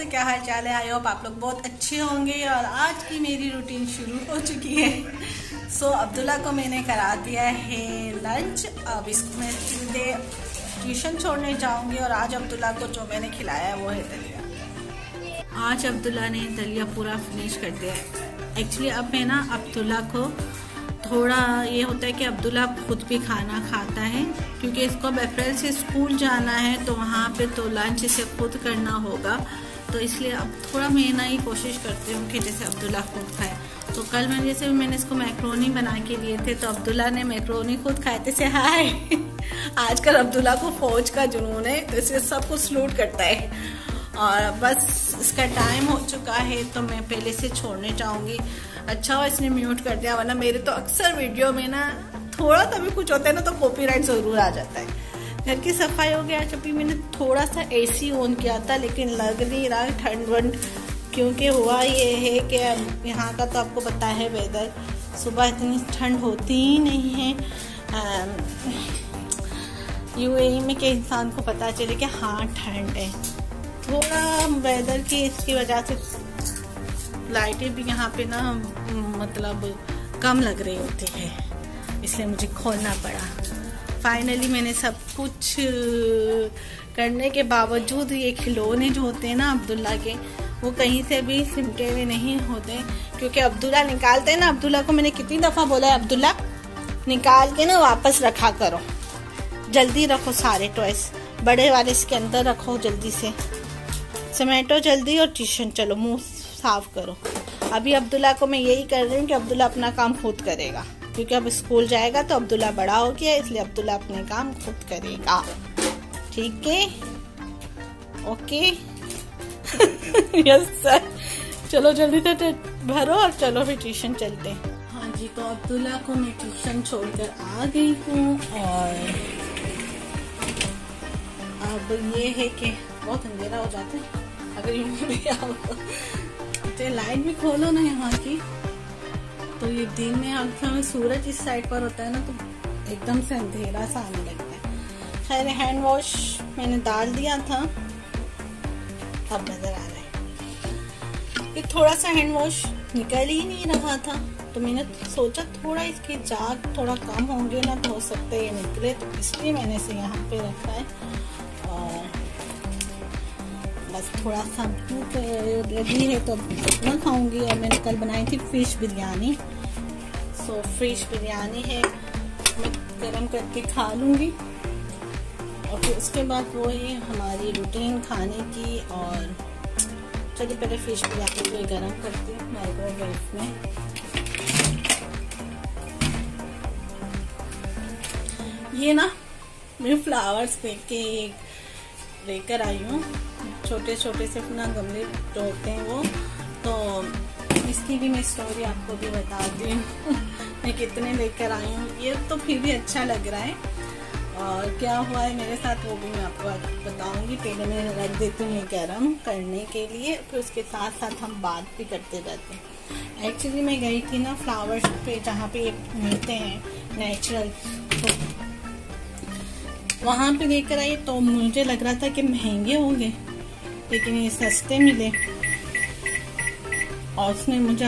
दोस्तों, क्या हाल चाल है। आई होप आप लोग बहुत अच्छे होंगे। और आज की मेरी रूटीन शुरू हो चुकी है। अब्दुल्ला को मैंने करा दिया है लंच। अब इसको मैं सीधे ट्यूशन छोड़ने जाऊंगी। और आज अब्दुल्ला को जो मैंने खिलाया है वो है दलिया। आज अब्दुल्ला ने दलिया पूरा फिनिश कर दिया है। एक्चुअली अब मैं ना अब्दुल्ला को थोड़ा ये होता है कि अब्दुल्ला खुद भी खाना खाता है, क्योंकि इसको अब अप्रैल से स्कूल जाना है तो वहाँ पे तो लंच इसे खुद करना होगा। तो इसलिए अब थोड़ा मैं ना ही कोशिश करती हूँ कि जैसे अब्दुल्ला खुद खाए। तो कल मैंने इसको मैक्रोनी बना के दिए थे, तो अब्दुल्ला ने मैक्रोनी खुद खाए थे। से हाय आजकल अब्दुल्ला को फौज का जुनून है, तो इसे सब कुछ सलूट करता है। और बस इसका टाइम हो चुका है तो मैं पहले से छोड़ने जाऊंगी। अच्छा हुआ इसने म्यूट कर दिया, वरना मेरे तो अक्सर वीडियो में ना थोड़ा सा भी कुछ होता है ना तो कॉपीराइट जरूर आ जाता है। घर की सफाई हो गया। अभी मैंने थोड़ा सा एसी ऑन किया था, लेकिन लग नहीं रहा ठंड वंड, क्योंकि हुआ ये है कि यहाँ का तो आपको पता है वेदर, सुबह इतनी ठंड होती ही नहीं है यूएई में कि इंसान को पता चले कि हाँ ठंड है। थोड़ा वेदर की इसकी वजह से लाइटें भी यहाँ पे ना मतलब कम लग रही होती है, इसलिए मुझे खोलना पड़ा। फाइनली मैंने सब कुछ करने के बावजूद ये खिलौने जो होते हैं ना अब्दुल्ला के, वो कहीं से भी सिमटे हुए नहीं होते, क्योंकि अब्दुल्ला निकालते हैं ना। अब्दुल्ला को मैंने कितनी दफ़ा बोला है, अब्दुल्ला निकाल के ना वापस रखा करो, जल्दी रखो सारे टॉयस, बड़े वाले इसके अंदर रखो, जल्दी से समेटो जल्दी और ट्यूशन चलो, मुंह साफ करो। अभी अब्दुल्ला को मैं यही कर रही हूँ कि अब्दुल्ला अपना काम खुद करेगा, क्योंकि अब स्कूल जाएगा तो अब्दुल्ला बड़ा हो गया, इसलिए अब्दुल्ला अपने काम खुद करेगा। ठीक है, ओके यस सर। चलो जल्दी से भरो और चलो फिर ट्यूशन चलते हैं। हाँ जी, तो अब्दुल्ला को मैं ट्यूशन छोड़कर आ गई हूँ। और अब ये है कि बहुत अंधेरा हो जाता है अगर यूं भी आओ तो लाइट भी खोलो ना यहाँ की, तो ये दिन में अगर सूरज इस साइड पर होता है ना तो एकदम से अंधेरा सा आने लगता है। खैर हैंड वॉश मैंने डाल दिया था, अब नजर आ रहा है। फिर थोड़ा सा हैंड वॉश निकल ही नहीं रहा था, तो मैंने सोचा थोड़ा इसके जाग थोड़ा कम होंगे ना, तो हो सकता है ये निकले, तो इसलिए मैंने इसे यहाँ पे रखा है। और बस थोड़ा सा भूख लगी है तो मैं खाऊंगी। और मैंने कल बनाई थी fish biryani, so fish biryani है, मैं गरम करके खा लूँगी। और फिर उसके बाद वो है हमारी रूटीन खाने की। और चलिए पहले फिश बिरयानी को गरम करती हूँ माइक्रोवेव में। ये ना मैं फ्लावर्स के लेकर आई हूँ, छोटे छोटे से ना गमले जो होते हैं वो, तो इसकी भी मैं स्टोरी आपको भी बता दी मैं कितने लेकर आई हूँ। ये तो फिर भी अच्छा लग रहा है, और क्या हुआ है मेरे साथ वो भी मैं आपको बताऊंगी। पहले मैं रख देती हूँ गरम करने के लिए, फिर उसके साथ साथ हम बात भी करते रहते हैं। एक्चुअली मैं गई थी ना फ्लावर्स पे, जहाँ पे मिलते हैं नेचुरल, तो वहाँ पे लेकर आई, तो मुझे लग रहा था कि महंगे होंगे, लेकिन ये सस्ते मिले। और उसने मुझे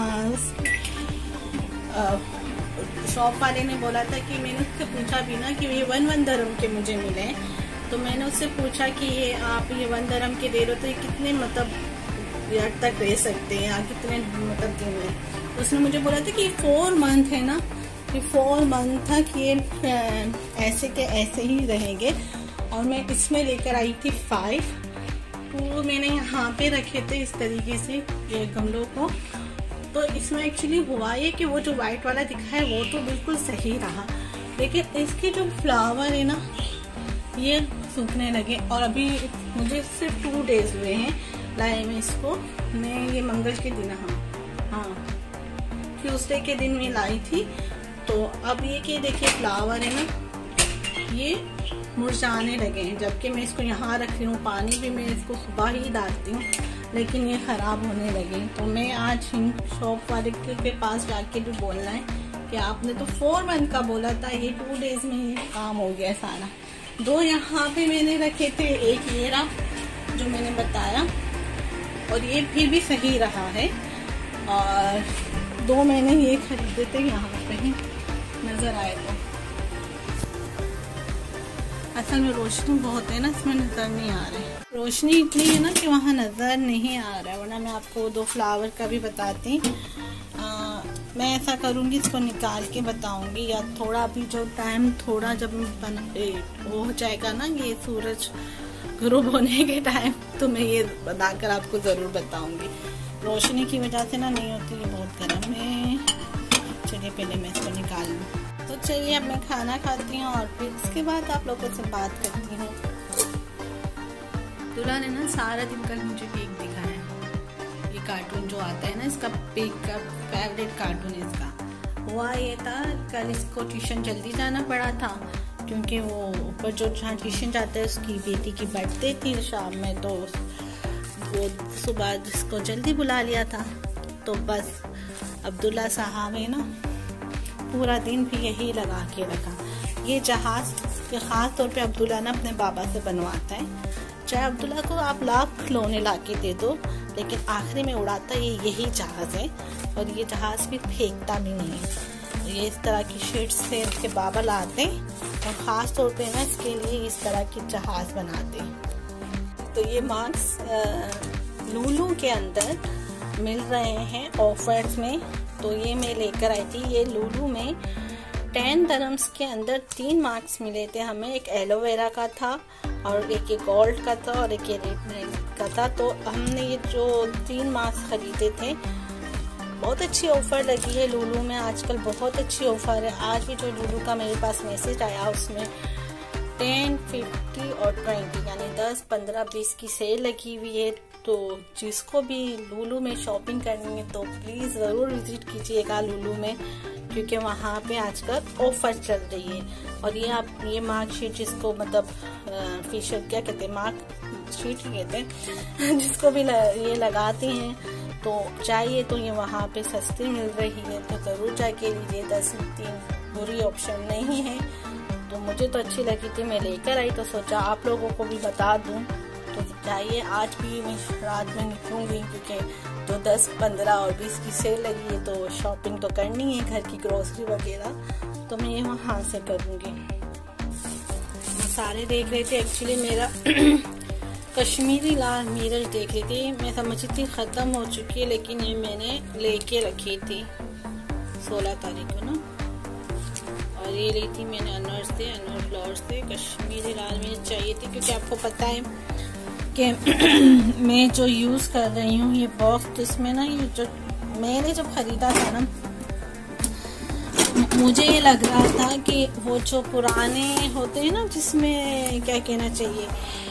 शॉप वाले ने बोला था कि मैंने उससे पूछा भी ना कि ये 1 दिरहम के मुझे मिले, तो मैंने उससे पूछा कि ये आप ये 1 दिरहम के दे रहे हो तो ये कितने मतलब यार तक रह सकते हैं, या कितने मतलब दिन में। तो उसने मुझे बोला था कि 4 मंथ है ना, ये 4 मंथ था कि ये ऐसे के ऐसे ही रहेंगे। और मैं इसमें लेकर आई थी 5, तो मैंने यहाँ पे रखे थे इस तरीके से ये गमलों को। तो इसमें एक्चुअली हुआ ये कि वो जो वाइट वाला दिखा है वो तो बिल्कुल सही रहा, लेकिन इसके जो फ्लावर है ना ये सूखने लगे। और अभी मुझे सिर्फ 2 डेज हुए हैं लाए में इसको। मैं ये मंगल के दिन, हाँ ट्यूसडे के दिन मैं लाई थी। तो अब ये कि देखिए फ्लावर है ना ये मुरझाने लगे हैं, जबकि मैं इसको यहाँ रख रही हूँ। पानी भी मैं इसको सुबह ही डालती हूँ, लेकिन ये ख़राब होने लगे। तो मैं आज शॉप वाले के पास जाके भी बोलना है कि आपने तो 4 मंथ का बोला था, ये 2 डेज में ही काम हो गया सारा। 2 यहाँ पे मैंने रखे थे, एक ये रहा जो मैंने बताया, और ये फिर भी सही रहा है। और 2 महीने ये खरीदे थे, यहाँ पे ही नज़र आए तो। असल में रोशनी बहुत है ना, इसमें नज़र नहीं आ रहे। रोशनी इतनी है ना कि वहाँ नज़र नहीं आ रहा है, वरना मैं आपको 2 फ्लावर का भी बताती। मैं ऐसा करूँगी, इसको निकाल के बताऊँगी, या थोड़ा अभी जो टाइम थोड़ा जब वो हो जाएगा ना, ये सूरज ग्रुप होने के टाइम, तो मैं ये बनाकर आपको ज़रूर बताऊँगी। रोशनी की वजह से ना नहीं होती, ये बहुत गर्म है। चलिए पहले मैं इसको निकाल लूँ। तो चलिए अब मैं खाना खाती हूँ और फिर इसके बाद आप लोगों से बात करती हूँ। दूल्हा ने ना सारा दिन कल मुझे केक दिखाया है। ये कार्टून जो आता है ना, इसका पिक का फेवरेट कार्टून है इसका। हुआ ये था, कल इसको ट्यूशन जल्दी जाना पड़ा था, क्योंकि वो ऊपर जो जहाँ ट्यूशन जाता है उसकी बेटी की बर्थडे थी शाम में, तो वो सुबह जिसको जल्दी बुला लिया था। तो बस अब्दुल्ला साहब है ना, पूरा दिन भी यही लगा के रखा। ये जहाज़ के ख़ास तौर पे अब्दुल्ला ना अपने बाबा से बनवाता है। चाहे अब्दुल्ला को आप लाख खिलौने ला के दे दो, लेकिन आखिरी में उड़ाता ये यही जहाज़ है। और ये जहाज़ भी फेंकता भी नहीं है। ये इस तरह की शीट्स से इसके बाबा लाते और ख़ास तौर पे ना इसके लिए इस तरह की जहाज़ बनाते। तो ये मास्क लूलू के अंदर मिल रहे हैं ऑफर्स में, तो ये मैं लेकर आई थी। ये लूलू में 10 दिरहम्स के अंदर 3 मास्क मिले थे हमें। एक एलोवेरा का था और एक गोल्ड का था और एक रेड का था। तो हमने ये जो 3 मास्क खरीदे थे, बहुत अच्छी ऑफर लगी है लूलू में। आजकल बहुत अच्छी ऑफर है। आज भी जो लूलू का मेरे पास मैसेज आया, उसमें 10, 50 और 20 यानी 10, 15, 20 की सेल लगी हुई है। तो जिसको भी लूलू में शॉपिंग करनी है तो प्लीज़ ज़रूर विजिट कीजिएगा लूलू में, क्योंकि वहाँ पे आजकल ऑफर चल रही है। और ये आप ये मार्क शीट, जिसको मतलब फेशियल क्या कहते हैं, मार्क शीट ही कहते हैं, जिसको भी ये लगाती हैं तो चाहिए तो ये वहाँ पे सस्ती मिल रही है, तो ज़रूर जाके लीजिए। 10 3 बुरी ऑप्शन नहीं है। तो मुझे तो अच्छी लगी थी, मैं लेकर आई, तो सोचा आप लोगों को भी बता दूँ। तो चाहिए आज भी मैं रात में निकलूँगी, क्योंकि तो 10, 15 और 20 की सेल लगी है, तो शॉपिंग तो करनी है, घर की ग्रोसरी वगैरह, तो मैं ये वहाँ से करूँगी। सारे देख रहे थे, एक्चुअली मेरा कश्मीरी लाल मिर्च देख रही थी। मैं समझी थी ख़त्म हो चुकी है, लेकिन ये मैंने लेके रखी थी 16 तारीख को ना। और ये ली थी मैंने अनवर फ्लावर से कश्मीरी लाल मिर्च चाहिए थी, क्योंकि आपको पता है कि मैं जो यूज़ कर रही हूँ ये बॉक्स, तो इसमें ना ये जो मैंने जब ख़रीदा था ना, मुझे ये लग रहा था कि वो जो पुराने होते हैं ना, जिसमें क्या कहना चाहिए,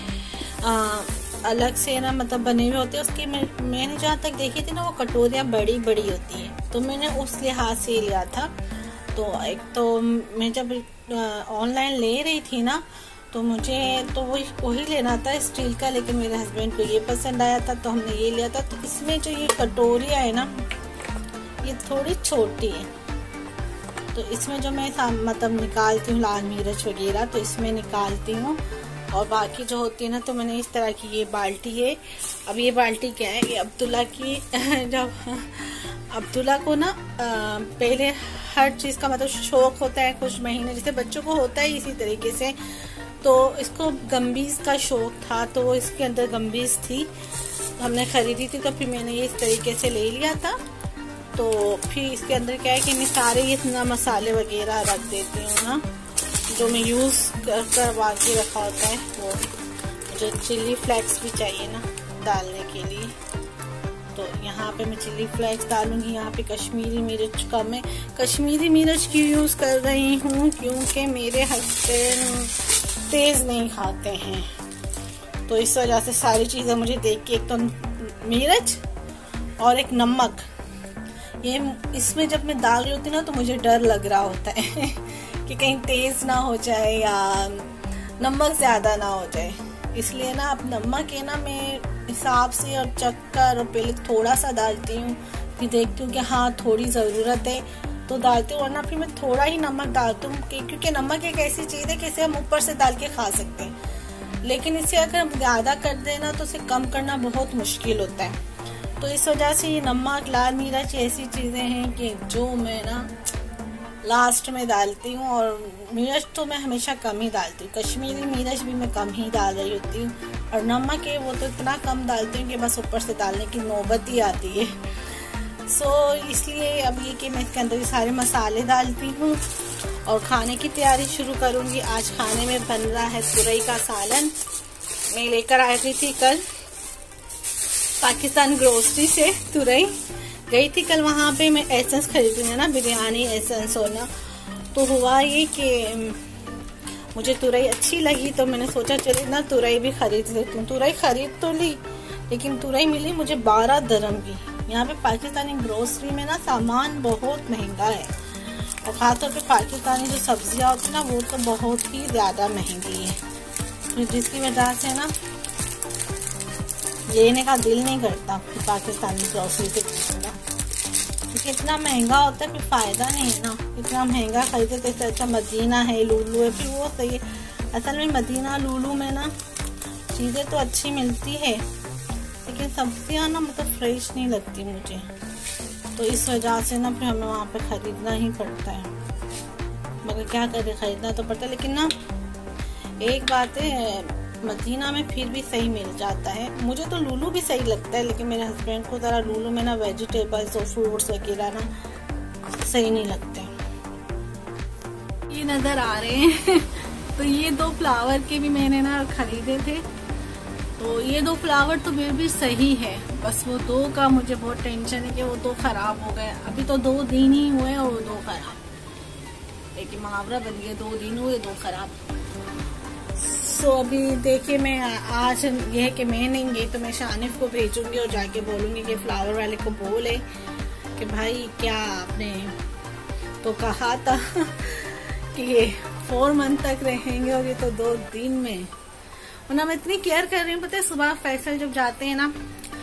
अलग से ना मतलब बने हुए होते हैं, उसकी मैंने जहाँ तक देखी थी ना, वो कटोरियाँ बड़ी बड़ी होती हैं, तो मैंने उस लिहाज से लिया था। तो एक तो मैं जब ऑनलाइन ले रही थी ना, तो मुझे तो वही लेना था स्टील का, लेकिन मेरे हस्बैंड को ये पसंद आया था तो हमने ये लिया था। तो इसमें जो ये कटोरियाँ है ना, ये थोड़ी छोटी है, तो इसमें जो मैं मतलब निकालती हूँ लाल मिर्च वगैरह, तो इसमें निकालती हूँ। और बाकी जो होती है ना, तो मैंने इस तरह की ये बाल्टी है। अब ये बाल्टी क्या है, ये अब्दुल्ला की जब अब्दुल्ला को ना पहले हर चीज़ का मतलब शौक होता है, कुछ महीने जैसे बच्चों को होता है इसी तरीके से, तो इसको गम्बीज़ का शौक था, तो वो इसके अंदर गम्बीज़ थी, हमने ख़रीदी थी, तो फिर मैंने ये इस तरीके से ले लिया था। तो फिर इसके अंदर क्या है कि मैं सारे ये इतना मसाले वगैरह रख देती हूँ ना, जो मैं यूज़ करवा के रखा होता है। वो मुझे चिली फ्लेक्स भी चाहिए ना डालने के लिए, तो यहाँ पे मैं चिली फ्लेक्स डालूंगी। यहाँ पे कश्मीरी मिर्च का मैं कश्मीरी मिर्च क्यों यूज़ कर रही हूँ, क्योंकि मेरे हस्बैंड तेज़ नहीं खाते हैं, तो इस वजह से सारी चीज़ें मुझे देख के, एक तो मिर्च और एक नमक, ये इसमें जब मैं डाल रही होती ना, तो मुझे डर लग रहा होता है कि कहीं तेज़ ना हो जाए या नमक ज़्यादा ना हो जाए। इसलिए ना अब नमक है ना, मैं हिसाब से और चख कर और पहले थोड़ा सा डालती हूँ, फिर देखती हूँ कि हाँ थोड़ी ज़रूरत है तो डालती हूँ, वरना फिर मैं थोड़ा ही नमक डालती हूँ, क्योंकि नमक एक ऐसी चीज़ है कि इसे हम ऊपर से डाल के खा सकते हैं। लेकिन इसे अगर हम ज़्यादा कर देना तो इसे कम करना बहुत मुश्किल होता है। तो इस वजह से ये नमक, लाल मिर्च ऐसी चीज़ें हैं कि जो मैं ना लास्ट में डालती हूँ। और मिर्च तो मैं हमेशा कम ही डालती हूँ, कश्मीरी मिर्च भी मैं कम ही डाल रही होती हूँ। और नमक है वो तो इतना कम डालती हूँ कि बस ऊपर से डालने की नौबत ही आती है। सो इसलिए अब ये कि मैं इसके अंदर ये सारे मसाले डालती हूँ और खाने की तैयारी शुरू करूँगी। आज खाने में बन रहा है तुरई का सालन। मैं लेकर आई थी कल पाकिस्तान ग्रोसरी से तुरई, गई थी कल वहाँ पे मैं एसेंस खरीदूंगी ना, बिरयानी एसेंस होना। तो हुआ ये कि मुझे तुरई अच्छी लगी तो मैंने सोचा चले ना तुरई भी खरीद लेती हूँ। तुरई खरीद तो ली लेकिन तुरई मिली मुझे 12 दिरहम की। यहाँ पे पाकिस्तानी ग्रोसरी में ना सामान बहुत महंगा है और ख़ासतौर पे पाकिस्तानी जो सब्जियाँ होती है ना वो तो बहुत ही ज़्यादा महंगी है। तो जिसकी वजह से ना लेने का दिल नहीं करता पाकिस्तानी ग्रोसरी से खरीदना, क्योंकि इतना महंगा होता है फिर फ़ायदा नहीं है ना। इतना महंगा खरीदते तो अच्छा मदीना है, लूलू है, फिर वो सही है। असल में मदीना लूलू में ना चीज़ें तो अच्छी मिलती है लेकिन सब्जियाँ ना मतलब फ्रेश नहीं लगती मुझे। तो इस वजह से ना फिर हमें वहाँ पे ख़रीदना ही पड़ता है, मगर क्या करें ख़रीदना तो पड़ता है। लेकिन ना एक बात है मदीना में फिर भी सही मिल जाता है। मुझे तो लूलू भी सही लगता है लेकिन मेरे हस्बैंड को ज़रा लूलू में ना वेजिटेबल्स और फ्रूट्स वगैरह ना सही नहीं लगते। ये नज़र आ रहे हैं तो ये 2 फ्लावर के भी मैंने ना खरीदे थे। तो ये 2 फ्लावर तो फिर भी सही है, बस वो 2 का मुझे बहुत टेंशन है कि वो 2 खराब हो गए। अभी तो 2 दिन ही हुए और वो 2 खराब, लेकिन मुहावरा बन गया 2 दिन हुए 2 खराब। सो अभी देखिए मैं आज ये है कि मैं नहीं गई तो मैं शानिफ को भेजूंगी और जाके बोलूँगी कि फ्लावर वाले को बोले कि भाई क्या आपने तो कहा था कि ये 4 मंथ तक रहेंगे और ये तो 2 दिन में। और ना मैं इतनी केयर कर रही हूँ, पता है सुबह फैसल जब जाते हैं ना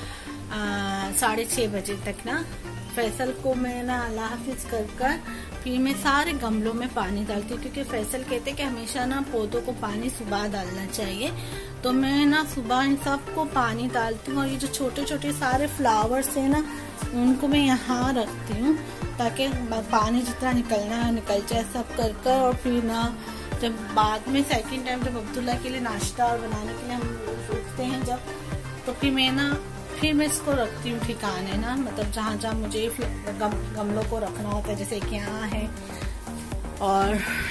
6:30 बजे तक ना, फैसल को मैं ना अल्लाह हाफिज कर फिर मैं सारे गमलों में पानी डालती हूँ, क्योंकि फैसल कहते हैं कि हमेशा ना पौधों को पानी सुबह डालना चाहिए। तो मैं ना सुबह इन सबको पानी डालती हूँ और ये जो छोटे छोटे सारे फ्लावर्स हैं ना उनको मैं यहाँ रखती हूँ ताकि पानी जितना निकलना है निकल जाए सब कर। और फिर ना जब बाद में सेकंड टाइम जब अब्दुल्ला के लिए नाश्ता और बनाने के लिए हम उठते हैं जब, तो फिर मैं इसको रखती हूँ ठिकाने ना, मतलब जहाँ जहाँ मुझे गमलों को रखना होता है, जैसे कि यहाँ है और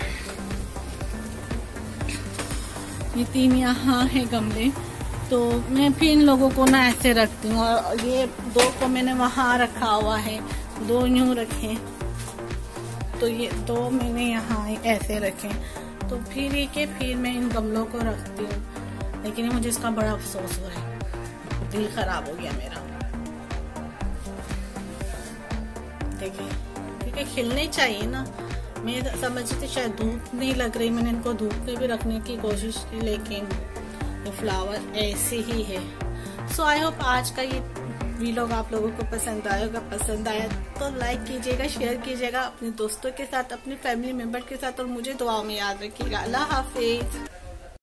ये 3 यहाँ है गमले। तो मैं फिर इन लोगों को ना ऐसे रखती हूँ और ये 2 को मैंने वहाँ रखा हुआ है, 2 यूँ रखे, तो ये 2 मैंने यहाँ ऐसे रखे। तो फिर ये कि फिर मैं इन गमलों को रखती हूँ, लेकिन मुझे इसका बड़ा अफसोस हो रहा है, दिल खराब हो गया मेरा। देखिए क्योंकि खिलने चाहिए ना, मैं समझती थी शायद धूप नहीं लग रही, मैंने इनको धूप में भी रखने की कोशिश की लेकिन ये फ्लावर ऐसे ही है। सो आई होप आज का ये वीलॉग आप लोगों को पसंद आएगा। पसंद आया तो लाइक कीजिएगा, शेयर कीजिएगा अपने दोस्तों के साथ, अपने फैमिली मेंबर के साथ और मुझे दुआ में याद रखिएगा। अल्लाह हाफिज।